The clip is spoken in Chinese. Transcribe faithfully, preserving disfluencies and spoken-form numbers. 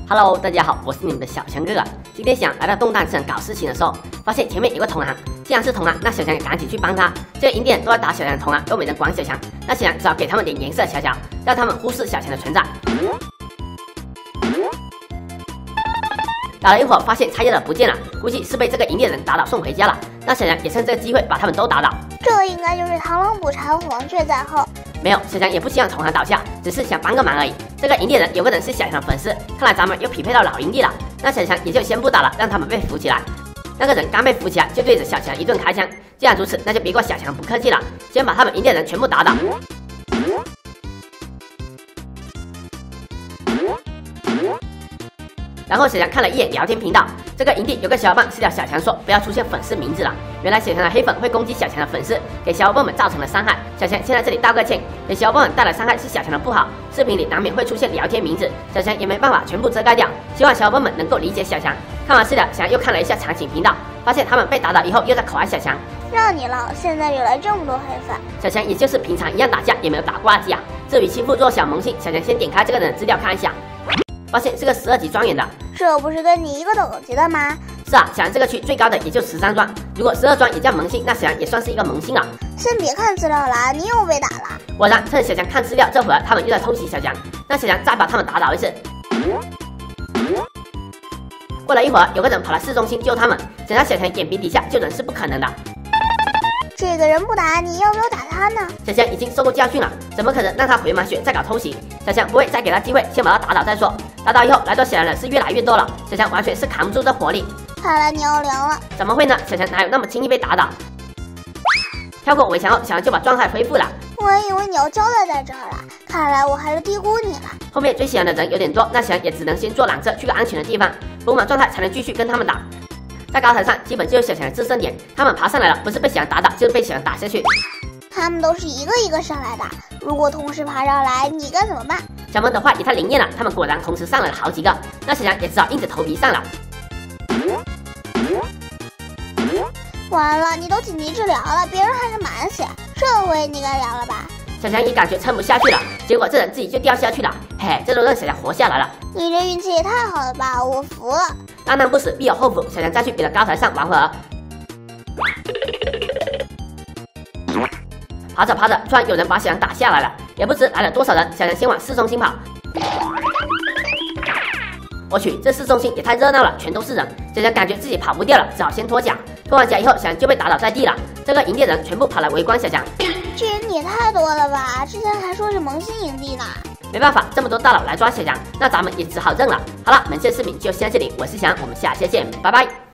Hello， 大家好，我是你们的小强哥哥。今天想来到动荡城搞事情的时候，发现前面有个同行，既然是同行，那小强也赶紧去帮他。这个营地人都在打小强的同行，都没人管小强，那小强只好给他们点颜色瞧瞧，让他们忽视小强的存在。打了一会儿，发现插叶的不见了，估计是被这个营地人打倒送回家了。那小强也趁这个机会把他们都打倒。 这应该就是螳螂捕蝉，黄雀在后。 没有，小强也不希望同行倒下，只是想帮个忙而已。这个营地人有个人是小强的粉丝，看来咱们又匹配到老营地了。那小强也就先不打了，让他们被扶起来。那个人刚被扶起来，就对着小强一顿开枪。既然如此，那就别怪小强不客气了，先把他们营地人全部打倒。然后小强看了一眼聊天频道，这个营地有个小伙伴私聊小强说不要出现粉丝名字了。原来小强的黑粉会攻击小强的粉丝，给小伙伴们造成了伤害。小强先在这里道个歉，给小伙伴们带来伤害是小强的不好。视频里难免会出现聊天名字，小强也没办法全部遮盖掉，希望小伙伴们能够理解小强。看完私聊，小强又看了一下场景频道，发现他们被打倒以后又在口爱小强， 让你了，现在有来这么多黑粉。 小强也就是平常一样打架，也没有打挂机啊。至于欺负弱小萌新，小强先点开这个人的资料看一下。发现是个十二级庄园的， 这不是跟你一个等级的吗？ 是啊，小强这个区最高的也就十三庄，如果十二庄也叫萌新，那小强也算是一个萌新了。 先别看资料了，你又被打了。 果然，趁小强看资料，这会儿他们又在偷袭小强，那小强再把他们打倒一次。过了一会儿，有个人跑来市中心救他们，想让小强眼皮底下救人是不可能的。 这个人不打你，要不要打他呢？ 小强已经受过教训了，怎么可能让他回满血再搞偷袭？小强不会再给他机会，先把他打倒再说。打倒以后，来做小强的是越来越多了，小强完全是扛不住这火力。 看来你要凉了。 怎么会呢？小强哪有那么轻易被打倒？跳过围墙后，小强就把状态恢复了。 我还以为你要交代在这儿了，看来我还是低估你了。 后面追小强的人有点多，那小强也只能先坐缆车去个安全的地方，补满状态才能继续跟他们打。在高台上，基本就是小强的自身点，他们爬上来了，不是被小强打倒，就是被小强打下去。 他们都是一个一个上来的，如果同时爬上来，你该怎么办？ 小萌的话也太灵验了，他们果然同时上来了好几个，那小强也只好硬着头皮上了。 完了，你都紧急治疗了，别人还是满血，这回你该凉了吧？ 小强也感觉撑不下去了，结果这人自己就掉下去了，嘿，这都让小强活下来了。 你这运气也太好了吧，我服了。 大难不死必有后福，小强再去别的高台上玩会儿。爬着爬着，突然有人把小强打下来了，也不知来了多少人。小强先往市中心跑。我去，这市中心也太热闹了，全都是人。小强感觉自己跑不掉了，只好先脱甲。脱完甲以后，小强就被打倒在地了。这个营地人全部跑来围观小强。 这人也太多了吧？之前还说是萌新营地呢。 没办法，这么多大佬来抓小强，那咱们也只好认了。好了，本期的视频就先到这里，我是翔，我们下期见，拜拜。